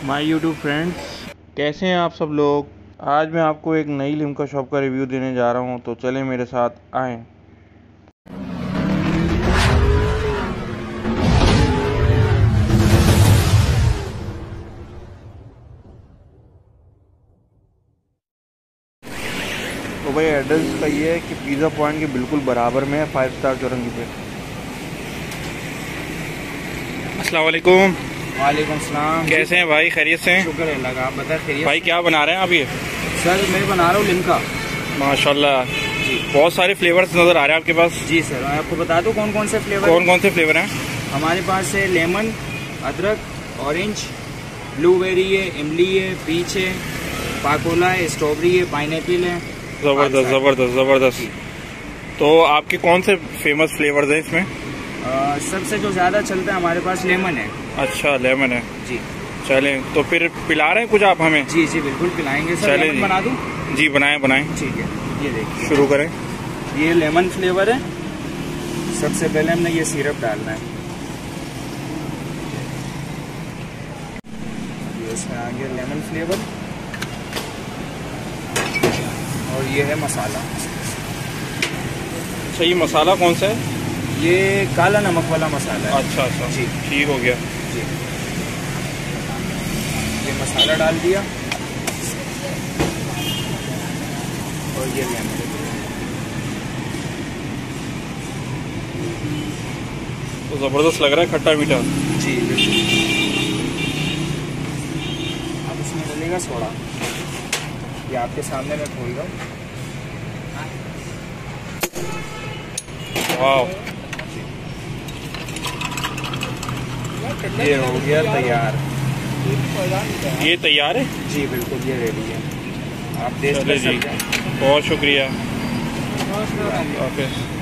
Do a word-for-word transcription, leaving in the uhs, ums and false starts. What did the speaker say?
My YouTube friends, कैसे हैं आप सब लोग। आज मैं आपको एक नई लिम्का शॉप का रिव्यू देने जा रहा हूं, तो चलें मेरे साथ आएं। तो भाई एड्रेस का ये है कि पिज़्ज़ा पॉइंट के बिल्कुल बराबर में है, फाइव स्टार चौरंगी पे। अस्सलाम वालेकुम। वालेकुम सलाम। कैसे हैं भाई, खैरियत से हैं? शुक्र है अल्लाह का, आप बता खैरियत। भाई क्या बना रहे हैं आप ये? सर मैं बना रहा हूँ लिम्का। माशाल्लाह जी, बहुत सारे फ्लेवर्स नज़र आ रहे हैं आपके पास। जी सर, मैं आपको बता दूँ कौन कौन से फ्लेवर कौन कौन से फ्लेवर हैं हमारे पास है। लेमन, अदरक, ऑरेंज, ब्लूबेरी है, इमली है, पीच है, पाकोला है, स्ट्रॉबेरी है, पाइनएप्पल है। ज़बरदस्त ज़बरदस्त ज़बरदस्त। तो आपके कौन से फेमस फ्लेवर्स हैं इसमें? आ, सबसे जो ज़्यादा चलता है हमारे पास लेमन है। अच्छा, लेमन है जी। चलें, तो फिर पिला रहे हैं कुछ आप हमें? जी जी बिल्कुल पिलाएंगे सर। चलें लेमन जी। बना दूँ? जी बनाएं बनाएं। ठीक है, ये देखिए शुरू करें। ये लेमन फ्लेवर है। सबसे पहले हमने ये सिरप डालना है। ये इसमें आ गया लेमन फ्लेवर, और ये है मसाला। अच्छा, ये मसाला कौन सा है? ये काला नमक वाला मसाला है। अच्छा अच्छा जी ठीक हो गया। जी, ये मसाला डाल दिया, और ये लेमन। तो ज़बरदस्त लग रहा है, खट्टा मीठा। जी बिल्कुल। अब इसमें डलेगा सोडा, ये आपके सामने मैं खोल रहा हूँ। वाह, ये हो गया तैयार। ये तैयार है? जी बिल्कुल, ये रेडी है, आप देख चले जी, सकते हैं। बहुत शुक्रिया। ओके।